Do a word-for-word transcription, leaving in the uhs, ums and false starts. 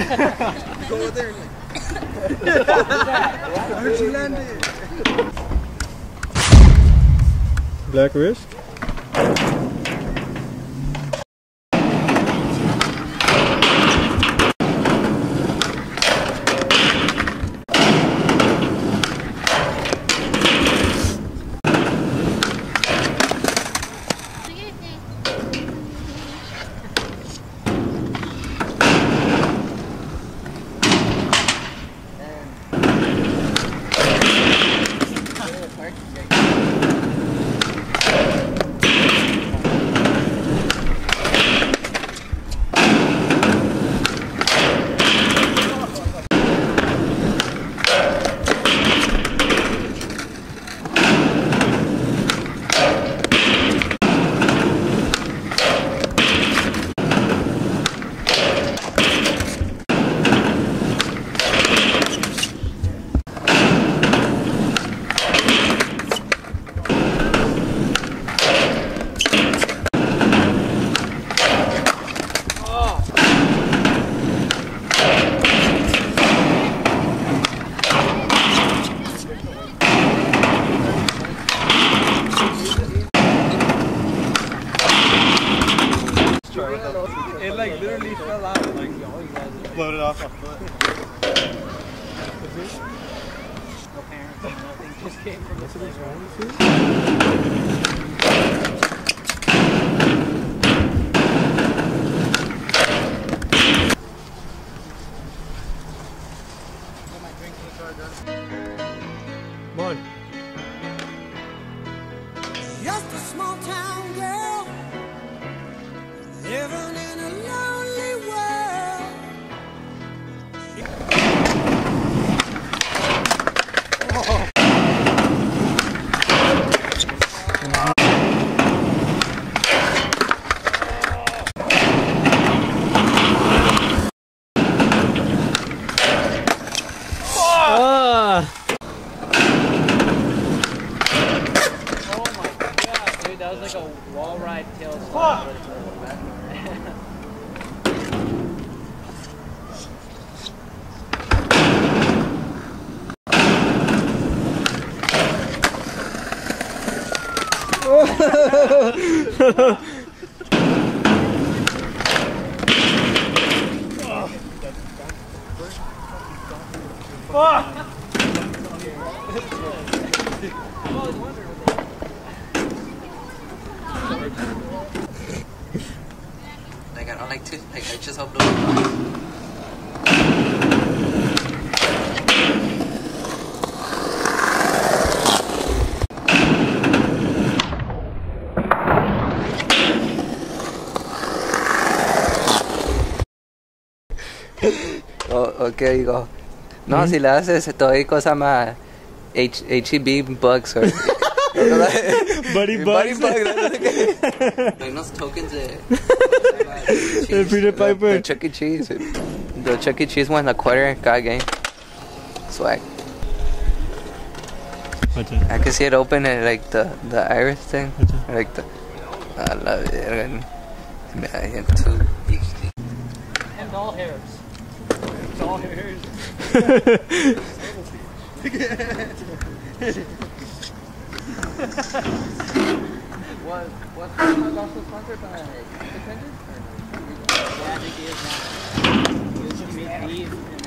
Go over there. I heard you landed. Black wrist. It like literally fell out. Like all you guys Floated off my foot. No parents, nothing. Just came from the place. Come on. Just a small town girl living in a lonely world. Oh. That was like a wall ride tail slide. Like I don't like to, like I just hope no. Oh, okay, digo. No, mm-hmm. Si le haces todavía cosa más H H E B bugs or Buddy bugs. Buddy bugs. Hay unos tokens de El Peter Piper. The Chuck E. Cheese. The Chuck E. Cheese one, a quarter in cada game. Swag. I can see it open at like the the iris thing. Like the. I love it. I have two. And doll hairs. Doll hairs. What what was also sponsored by Independent? Yeah, I think he is now. He made beef and